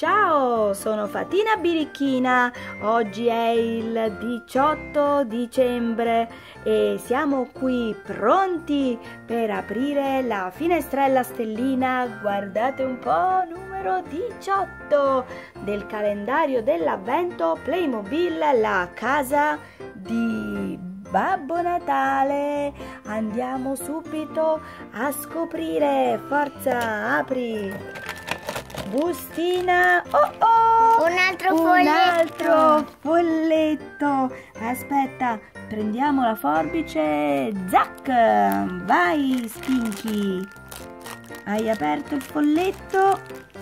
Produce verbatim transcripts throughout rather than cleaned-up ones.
Ciao, sono Fatina Birichina. Oggi è il diciotto dicembre e siamo qui pronti per aprire la finestrella stellina. Guardate un po', numero diciotto del calendario dell'avvento Playmobil, la casa di Babbo Natale. Andiamo subito a scoprire. Forza, apri. Bustina. Oh oh, un altro un folletto. altro folletto. Aspetta, prendiamo la forbice. Zac, vai Spinky. Hai aperto il folletto?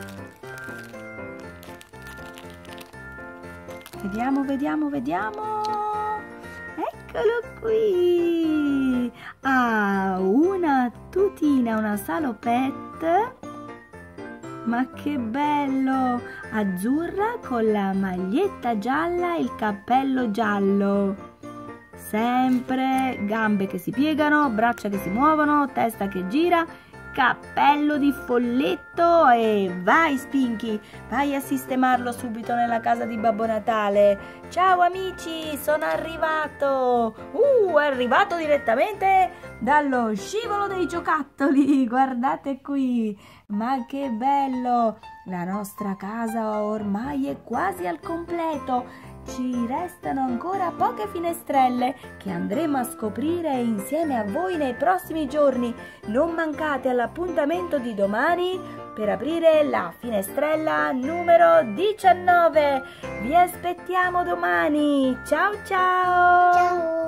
Vediamo, vediamo, vediamo. Eccolo qui. Ha una tutina, una salopette. Ma che bello! Azzurra con la maglietta gialla e il cappello giallo. Sempre gambe che si piegano, braccia che si muovono, testa che gira, cappello di folletto. E vai Spinky, vai a sistemarlo subito nella casa di Babbo Natale. Ciao amici, sono arrivato. Uh, è arrivato direttamente dallo scivolo dei giocattoli. Guardate qui. Ma che bello! La nostra casa ormai è quasi al completo. Ci restano ancora poche finestrelle che andremo a scoprire insieme a voi nei prossimi giorni. Non mancate all'appuntamento di domani per aprire la finestrella numero diciannove. Vi aspettiamo domani. Ciao ciao! Ciao!